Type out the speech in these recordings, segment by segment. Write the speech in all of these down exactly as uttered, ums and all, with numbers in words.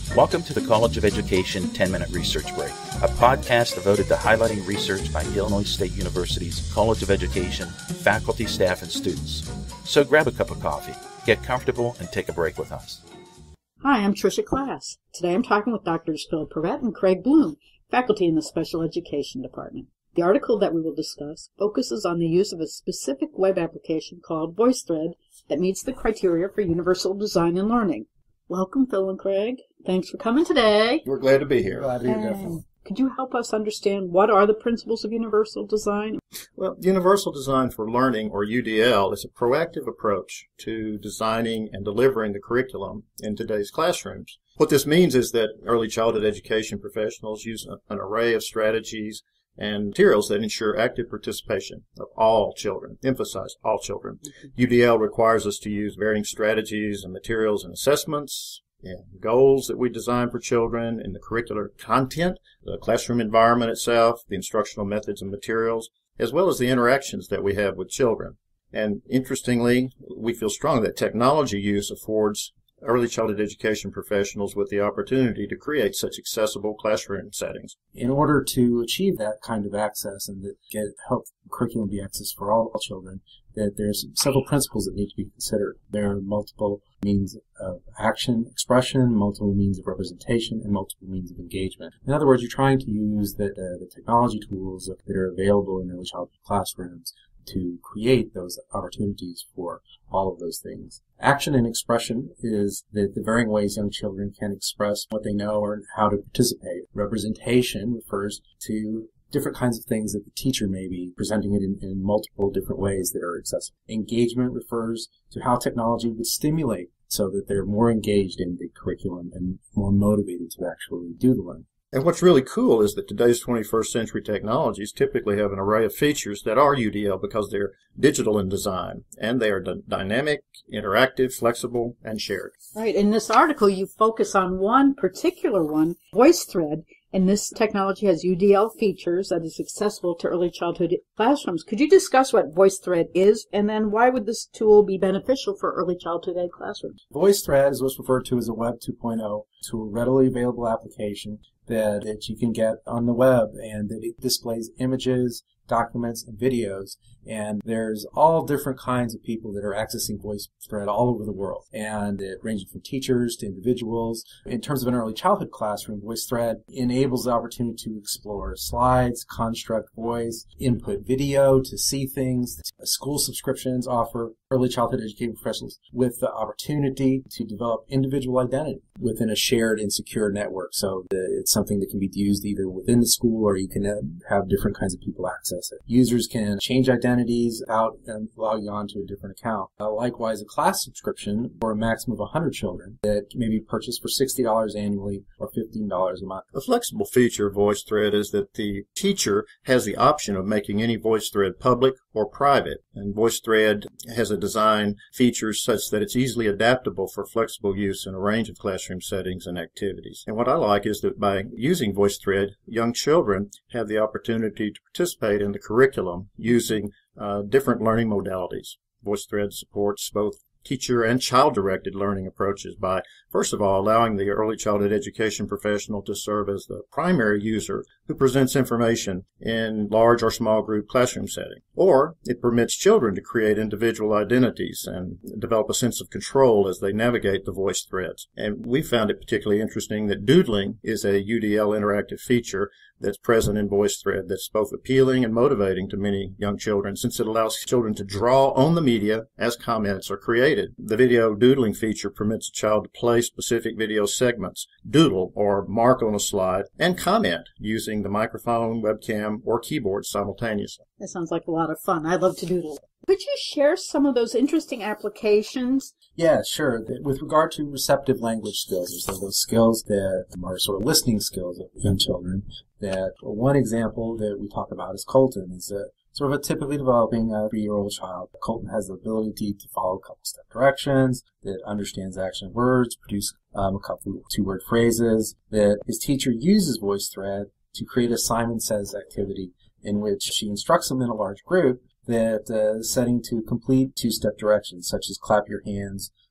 Welcome to the College of Education ten-Minute Research Break, a podcast devoted to highlighting research by Illinois State University's College of Education, faculty, staff, and students. So grab a cup of coffee, get comfortable, and take a break with us. Hi, I'm Tricia Class. Today I'm talking with Doctors Phil Perrett and Craig Bloom, faculty in the Special Education Department. The article that we will discuss focuses on the use of a specific web application called VoiceThread that meets the criteria for universal design and learning. Welcome, Phil and Craig. Thanks for coming today. We're glad to be here. Glad to be here, definitely. Could you help us understand what are the principles of universal design? Well, Universal Design for Learning, or U D L, is a proactive approach to designing and delivering the curriculum in today's classrooms. What this means is that early childhood education professionals use an array of strategies and materials that ensure active participation of all children, emphasize all children. Mm-hmm. U D L requires us to use varying strategies and materials and assessments and goals that we design for children in the curricular content, the classroom environment itself, the instructional methods and materials, as well as the interactions that we have with children. And interestingly, we feel strongly that technology use affords early childhood education professionals with the opportunity to create such accessible classroom settings. In order to achieve that kind of access and that get help curriculum be accessed for all children, that there's several principles that need to be considered. There are multiple means of action, expression, multiple means of representation, and multiple means of engagement. In other words, you're trying to use the, uh, the technology tools that are available in early childhood classrooms to create those opportunities for all of those things. Action and expression is the, the varying ways young children can express what they know or how to participate. Representation refers to different kinds of things that the teacher may be presenting it in, in multiple different ways that are accessible. Engagement refers to how technology would stimulate so that they're more engaged in the curriculum and more motivated to actually do the learning. And what's really cool is that today's twenty-first century technologies typically have an array of features that are U D L because they're digital in design, and they are d- dynamic, interactive, flexible, and shared. Right. In this article, you focus on one particular one, VoiceThread, and this technology has U D L features that is accessible to early childhood classrooms. Could you discuss what VoiceThread is, and then why would this tool be beneficial for early childhood ed classrooms? VoiceThread is what's referred to as a Web two point oh tool, readily available application that, that you can get on the web, and that it displays images, documents, and videos. And there's all different kinds of people that are accessing VoiceThread all over the world, and it ranges from teachers to individuals. In terms of an early childhood classroom, VoiceThread enables the opportunity to explore slides, construct voice, input video to see things. School subscriptions offer early childhood education professionals with the opportunity to develop individual identity within a shared and secure network. So it's something that can be used either within the school, or you can have different kinds of people access it. Users can change identities out and log on to a different account. Uh, likewise, a class subscription for a maximum of one hundred children that may be purchased for sixty dollars annually or fifteen dollars a month. A flexible feature of VoiceThread is that the teacher has the option of making any VoiceThread public or private. And VoiceThread has a design features such that it's easily adaptable for flexible use in a range of classroom settings and activities. And what I like is that by using VoiceThread, young children have the opportunity to participate in the curriculum using uh, different learning modalities. VoiceThread supports both teacher and child-directed learning approaches by, first of all, allowing the early childhood education professional to serve as the primary user who presents information in large or small group classroom setting. Or it permits children to create individual identities and develop a sense of control as they navigate the voice threads. And we found it particularly interesting that doodling is a U D L interactive feature that's present in VoiceThread that's both appealing and motivating to many young children, since it allows children to draw on the media as comments are created. The video doodling feature permits a child to play specific video segments, doodle or mark on a slide, and comment using the microphone, webcam, or keyboard simultaneously. That sounds like a lot of fun. I love to doodle. Could you share some of those interesting applications? Yeah, sure. With regard to receptive language skills, so those skills that are sort of listening skills of young children, that one example that we talk about is Colton, is a sort of a typically developing uh, three-year-old child. Colton has the ability to follow a couple step directions, that understands action words, produce um, a couple two-word phrases, that his teacher uses VoiceThread to create a Simon Says activity in which she instructs them in a large group that uh, setting to complete two-step directions, such as clap your hands,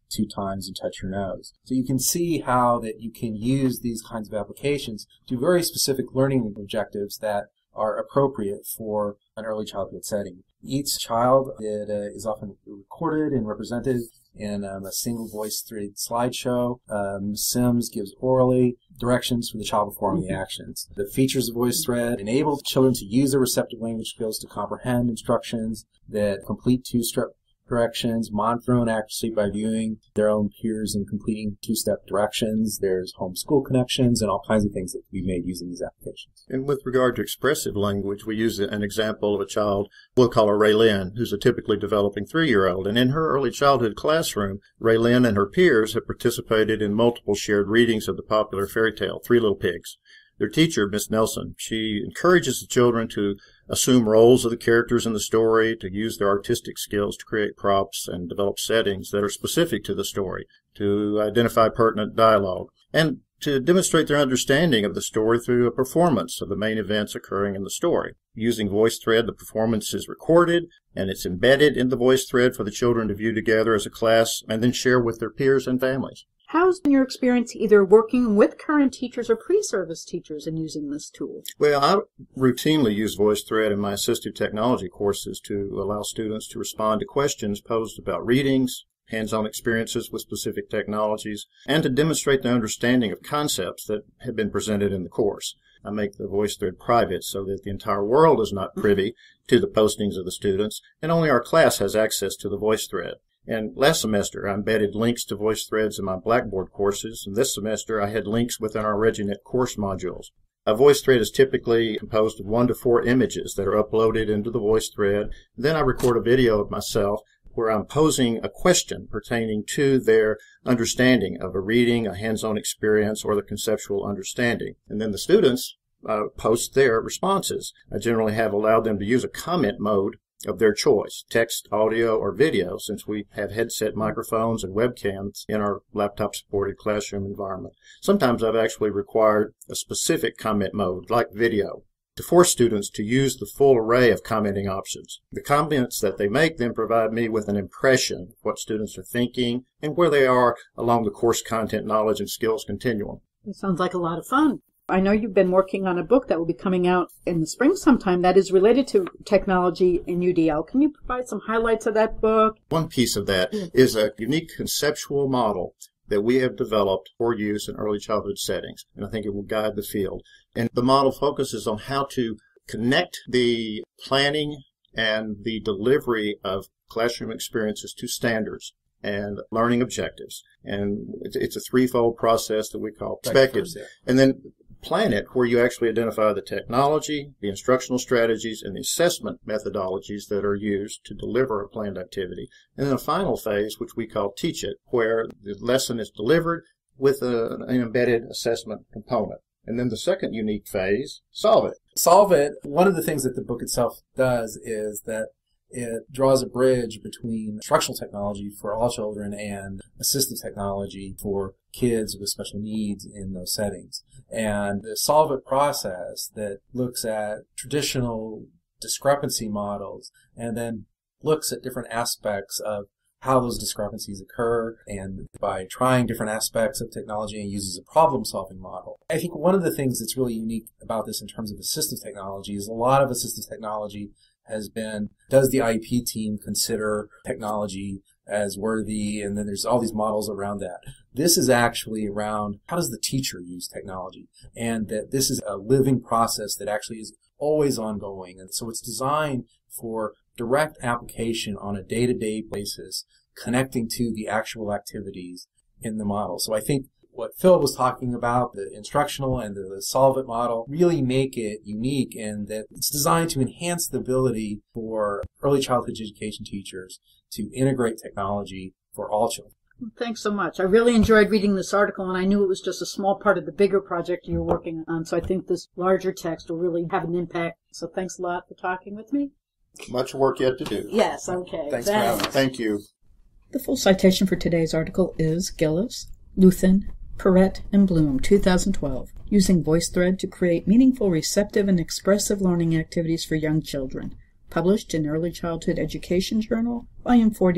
two times and touch your nose. So you can see how that you can use these kinds of applications to very specific learning objectives that are appropriate for an early childhood setting. Each child it, uh, is often recorded and represented in um, a single voice thread slideshow. Um, Sims gives orally directions for the child performing the actions. The features of VoiceThread enable children to use their receptive language skills to comprehend instructions that complete two-step directions, monitor their own accuracy by viewing their own peers and completing two-step directions. There's homeschool connections and all kinds of things that can be made using these applications. And with regard to expressive language, we use an example of a child, we'll call her Raylyn, who's a typically developing three-year-old. And in her early childhood classroom, Raylyn and her peers have participated in multiple shared readings of the popular fairy tale, Three Little Pigs. Their teacher, Miss Nelson, she encourages the children to assume roles of the characters in the story, to use their artistic skills to create props and develop settings that are specific to the story, to identify pertinent dialogue, and to demonstrate their understanding of the story through a performance of the main events occurring in the story. Using VoiceThread, the performance is recorded, and it's embedded in the VoiceThread for the children to view together as a class and then share with their peers and families. How's been your experience either working with current teachers or pre-service teachers in using this tool? Well, I routinely use VoiceThread in my assistive technology courses to allow students to respond to questions posed about readings, hands-on experiences with specific technologies, and to demonstrate the understanding of concepts that have been presented in the course. I make the VoiceThread private so that the entire world is not privy to the postings of the students, and only our class has access to the VoiceThread. And last semester, I embedded links to VoiceThreads in my Blackboard courses, and this semester I had links within our ReggieNet course modules. A VoiceThread is typically composed of one to four images that are uploaded into the VoiceThread. Then I record a video of myself where I'm posing a question pertaining to their understanding of a reading, a hands-on experience, or the conceptual understanding. And then the students uh, post their responses. I generally have allowed them to use a comment mode of their choice, text, audio, or video, since we have headset microphones and webcams in our laptop-supported classroom environment. Sometimes I've actually required a specific comment mode, like video, to force students to use the full array of commenting options. The comments that they make then provide me with an impression of what students are thinking and where they are along the course content, knowledge, and skills continuum. It sounds like a lot of fun. I know you've been working on a book that will be coming out in the spring sometime that is related to technology in U D L. Can you provide some highlights of that book? One piece of that is a unique conceptual model that we have developed for use in early childhood settings, and I think it will guide the field. And the model focuses on how to connect the planning and the delivery of classroom experiences to standards and learning objectives. And it's a threefold process that we call perspectives. And then plan it where you actually identify the technology, the instructional strategies, and the assessment methodologies that are used to deliver a planned activity. And then a final phase, which we call teach it, where the lesson is delivered with a, an embedded assessment component. And then the second unique phase, solve it. Solve it, one of the things that the book itself does is that it draws a bridge between instructional technology for all children and assistive technology for kids with special needs in those settings. And the Solve It process that looks at traditional discrepancy models and then looks at different aspects of how those discrepancies occur, and by trying different aspects of technology and uses a problem-solving model. I think one of the things that's really unique about this in terms of assistive technology is a lot of assistive technology has been, does the I E P team consider technology as worthy? And then there's all these models around that. This is actually around how does the teacher use technology? And that this is a living process that actually is always ongoing. And so it's designed for direct application on a day-to-day basis, connecting to the actual activities in the model. So I think what Phil was talking about, the instructional and the, the Solve It model, really make it unique in that it's designed to enhance the ability for early childhood education teachers to integrate technology for all children. Thanks so much. I really enjoyed reading this article, and I knew it was just a small part of the bigger project you're working on, so I think this larger text will really have an impact. So thanks a lot for talking with me. Much work yet to do. Yes, okay. Thanks, Thanks. for having us. Thank you. The full citation for today's article is Gillis, Luthen, Perrett, and Bloom, two thousand twelve, Using VoiceThread to Create Meaningful, Receptive, and Expressive Learning Activities for Young Children, published in Early Childhood Education Journal, Volume forty,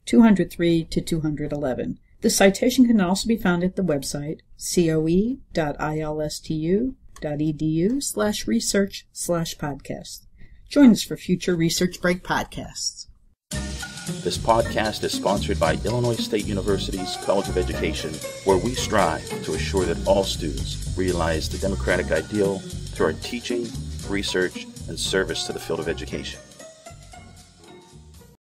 two oh three to two eleven. The citation can also be found at the website coe.ilstu.edu slash research slash podcast. Join us for future Research Break podcasts. This podcast is sponsored by Illinois State University's College of Education, where we strive to assure that all students realize the democratic ideal through our teaching, research, and service to the field of education.